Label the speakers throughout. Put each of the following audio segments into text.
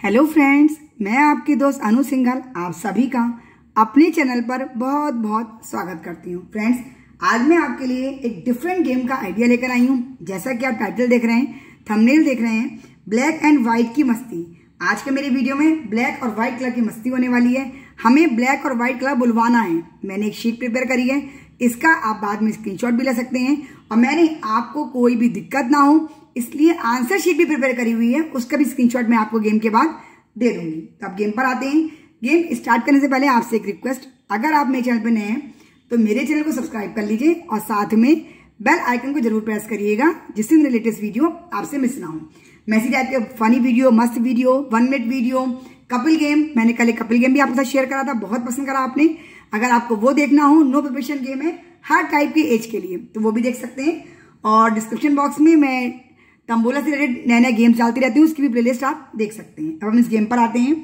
Speaker 1: Hello friends, मैं आपकी दोस्त अनु सिंघल आप सभी का अपने चैनल पर बहुत बहुत स्वागत करती हूँ। फ्रेंड्स, आज मैं आपके लिए एक डिफरेंट गेम का आइडिया लेकर आई हूँ। जैसा कि आप टाइटल देख रहे हैं, थंबनेल देख रहे हैं, ब्लैक एंड व्हाइट की मस्ती। आज के मेरे वीडियो में ब्लैक और व्हाइट कलर की मस्ती होने वाली है। हमें ब्लैक और व्हाइट कलर बुलवाना है। मैंने एक शीट प्रिपेयर करी है, इसका आप बाद में स्क्रीनशॉट भी ले सकते हैं। और मैंने आपको कोई भी दिक्कत ना हो इसलिए आंसर शीट भी प्रिपेयर करी हुई है, उसका भी स्क्रीनशॉट मैं आपको गेम के बाद दे दूंगी। तो अब गेम पर आते हैं। गेम स्टार्ट करने से पहले आपसे एक रिक्वेस्ट, अगर आप मेरे चैनल पर नए हैं तो मेरे चैनल को सब्सक्राइब कर लीजिए और साथ में बेल आइकन को जरूर प्रेस करिएगा, जिससे मेरे लेटेस्ट वीडियो आपसे मिस ना हो। मैसी टाइप के फनी वीडियो, मस्त video, 1 minute video, Kapil game, मैंने कल एक कपिल गेम भी आपके साथ शेयर करा था, बहुत पसंद करा आपने। अगर आपको वो देखना हो, नो प्रिपरेशन गेम है हर टाइप के एज के लिए, तो वो भी देख सकते हैं। और डिस्क्रिप्शन बॉक्स में मैं तंबोला से रिलेटेड नए नए गेम्स डालती रहती हूँ, उसकी भी प्लेलिस्ट आप देख सकते हैं। अब हम इस गेम पर आते हैं।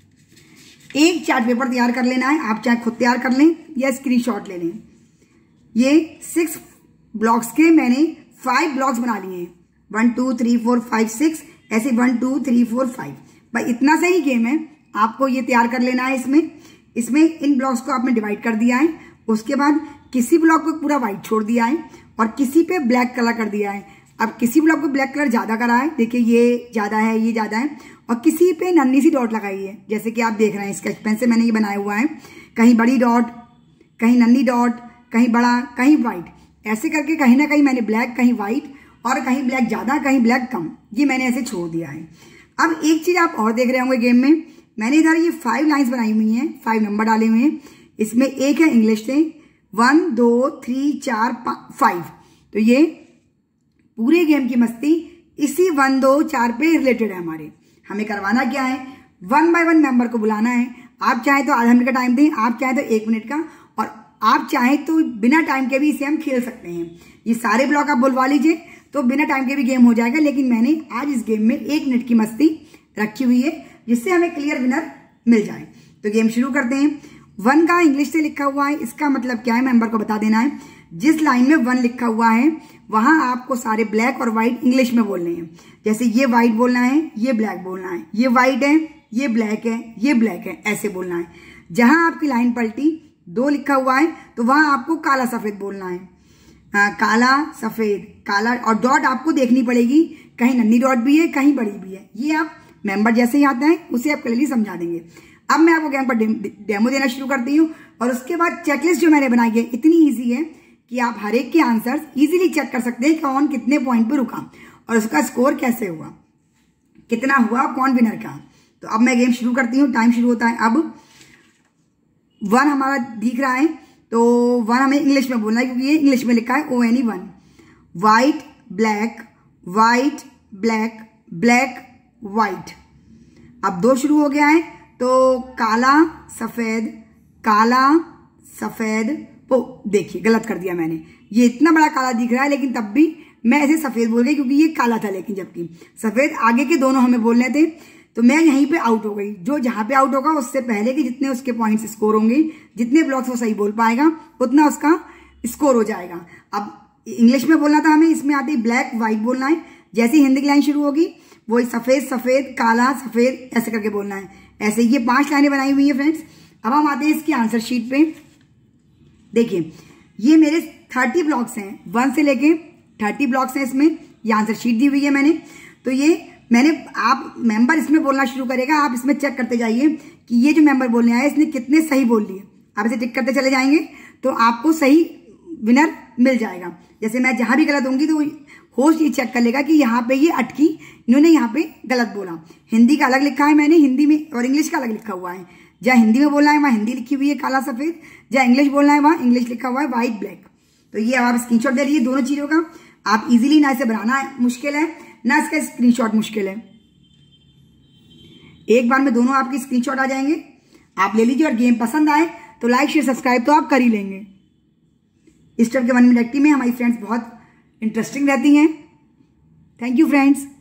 Speaker 1: एक चार्ट पेपर तैयार कर लेना है, आप चाहे खुद तैयार कर लें या स्क्रीनशॉट ले लें। ये 6 ब्लॉक्स के मैंने 5 ब्लॉक्स बना लिए हैं। 1 2 3 4 5 6 ऐसे 1 2 3 4 5। भाई इतना सही गेम है, आपको ये तैयार कर लेना है। इसमें इन ब्लॉक्स को आपने डिवाइड कर दिया है। उसके बाद किसी ब्लॉक को पूरा व्हाइट छोड़ दिया है और किसी पे ब्लैक कलर कर दिया है। अब किसी ब्लॉक को ब्लैक कलर ज्यादा करा है, देखिए ये ज्यादा है, ये ज्यादा है, और किसी पे नन्ही सी डॉट लगाई है, जैसे कि आप देख रहे हैं स्केच पेन से मैंने ये बनाया हुआ है। कहीं बड़ी डॉट, कहीं नन्ही डॉट, कहीं बड़ा, कहीं व्हाइट, ऐसे करके कहीं ना कहीं मैंने ब्लैक, कहीं व्हाइट, और कहीं ब्लैक ज्यादा, कहीं ब्लैक कम, ये मैंने ऐसे छोड़ दिया है। अब एक चीज आप और देख रहे होंगे गेम में, मैंने इधर ये 5 लाइन्स बनाई हुई हैं, 5 नंबर डाले हुए हैं। इसमें एक है इंग्लिश से 1 2 3 4 5। तो ये पूरे गेम की मस्ती इसी 1 2 4 पे रिलेटेड है हमारे। हमें करवाना क्या है, 1 बाय 1 मेंबर को बुलाना है। आप चाहे तो आधा मिनट का टाइम दें, आप चाहे तो 1 मिनट का, और आप चाहे तो बिना टाइम के भी इसे हम खेल सकते हैं। ये सारे ब्लॉक आप बुलवा लीजिए तो बिना टाइम के भी गेम हो जाएगा। लेकिन मैंने आज इस गेम में 1 मिनट की मस्ती रखी हुई है, जिससे हमें क्लियर विनर मिल जाए। तो गेम शुरू करते हैं। 1 का इंग्लिश से लिखा हुआ है, इसका मतलब क्या है मेंबर को बता देना है। जिस लाइन में 1 लिखा हुआ है वहां आपको सारे ब्लैक और व्हाइट इंग्लिश में बोलने हैं। जैसे ये व्हाइट बोलना है, ये ब्लैक बोलना है, ये व्हाइट है, ये ब्लैक है, ये ब्लैक है, ऐसे बोलना है। जहां आपकी लाइन पलटी 2 लिखा हुआ है तो वहां आपको काला सफेद बोलना है। काला सफेद, काला, और डॉट आपको देखनी पड़ेगी, कहीं नन्ही डॉट भी है, कहीं बड़ी भी है। ये आप मेंबर जैसे ही आता है उसे आप क्लियरली समझा देंगे। अब मैं आपको गेम पर डेमो देना शुरू करती हूँ, और उसके बाद चेकलिस्ट जो मैंने बनाई है इतनी ईजी है कि आप हर एक के आंसर्स इजीली चेक कर सकते हैं, कौन कितने पॉइंट पे रुका और उसका स्कोर कैसे हुआ, कितना हुआ, कौन विनर का। तो अब मैं गेम शुरू करती हूँ, टाइम शुरू होता है। अब 1 हमारा दिख रहा है, तो 1 हमें इंग्लिश में बोलना है, क्योंकि ये इंग्लिश में लिखा है ONE 1। White black, white black, black white. अब 2 शुरू हो गया है, तो काला सफेद, काला सफेद। ओ देखिए गलत कर दिया मैंने, ये इतना बड़ा काला दिख रहा है लेकिन तब भी मैं ऐसे सफेद बोल गई क्योंकि ये काला था, लेकिन जबकि सफेद आगे के दोनों हमें बोलने थे। तो मैं यहीं पे आउट हो गई। जो जहां पे आउट होगा उससे पहले के जितने उसके पॉइंट्स स्कोर होंगे, जितने ब्लॉक्स वो सही बोल पाएगा उतना उसका स्कोर हो जाएगा। अब इंग्लिश में बोलना था हमें, इसमें आती ब्लैक व्हाइट बोलना है। जैसे हिंदी की लाइन शुरू होगी वही सफेद सफेद, काला सफेद, ऐसे करके बोलना है। ऐसे ये 5 लाइनें बनाई हुई है फ्रेंड्स। अब हम आते हैं इसकी आंसर शीट पे। देखिए ये मेरे 30 ब्लॉक्स हैं, 1 से लेके 30 ब्लॉक्स हैं इसमें। ये आंसर शीट दी हुई है मैंने। तो ये मैंने, आप मेंबर इसमें बोलना शुरू करेगा, आप इसमें चेक करते जाइए कि ये जो मेंबर बोलने आया इसने कितने सही बोल लिए। आप इसे टिक करते चले जाएंगे तो आपको सही विनर मिल जाएगा। जैसे मैं जहां भी गलत होंगी तो होस्ट ये चेक कर लेगा कि यहाँ पे ये अटकी, इन्होंने यहाँ पे गलत बोला। हिंदी का अलग लिखा है मैंने, हिंदी में, और इंग्लिश का अलग लिखा हुआ है। जहाँ हिंदी में बोलना है वहां हिंदी लिखी हुई है काला सफेद, जहाँ इंग्लिश बोलना है वहां इंग्लिश लिखा हुआ है व्हाइट ब्लैक। तो ये आप स्क्रीनशॉट दे लीजिए दोनों चीजों का। आप इजीली, ना इसे बनाना मुश्किल है ना इसका स्क्रीनशॉट मुश्किल है, एक बार में दोनों आपके स्क्रीनशॉट आ जाएंगे। आप ले लीजिए, और गेम पसंद आए तो लाइक शेयर सब्सक्राइब तो आप कर ही लेंगे। इस टाइप के 1 मिनट एक्टिव में हमारी फ्रेंड्स बहुत इंटरेस्टिंग रहती हैं। Thank you friends.